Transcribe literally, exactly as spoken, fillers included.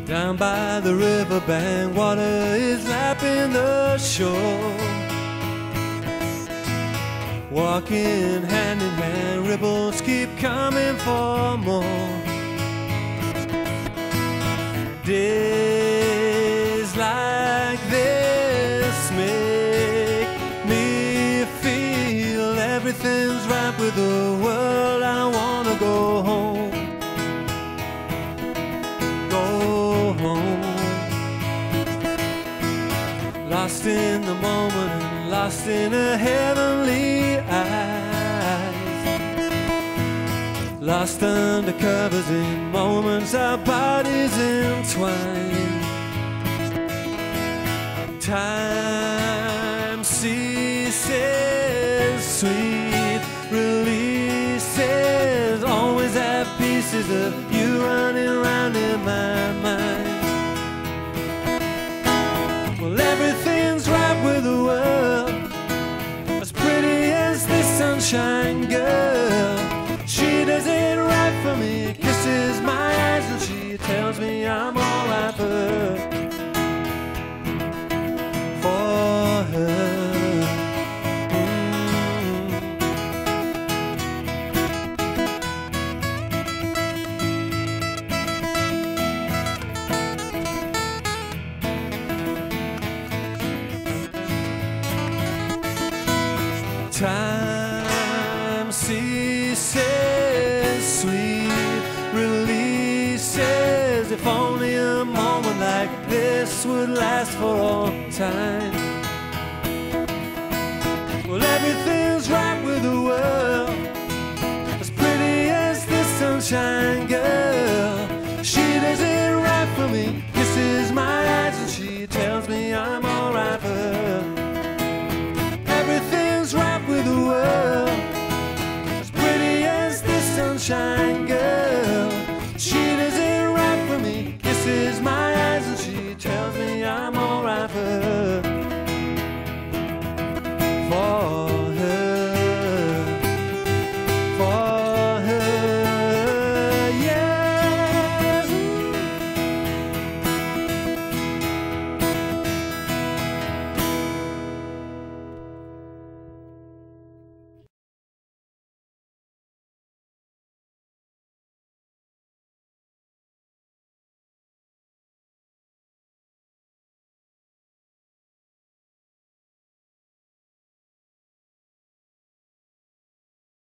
Down by the riverbank, water is lapping the shore. Walking hand in hand, ripples keep coming for more. Days like this make me feel everything's right with the world. I wanna go home, go home. Lost in the moment and lost in a heavenly eyes. Lost under covers in moments our bodies entwine. Time ceases, sweet releases. Always have pieces of you running around in my mind. Well, everything's right with the world, as pretty as this sunshine girl. She does it right for me, kisses my eyes and she tells me I'm all right for her, for her. Time ceases, sweet releases. If only a moment like this would last for all time. Well, everything's right with the world, as pretty as the sunshine girl.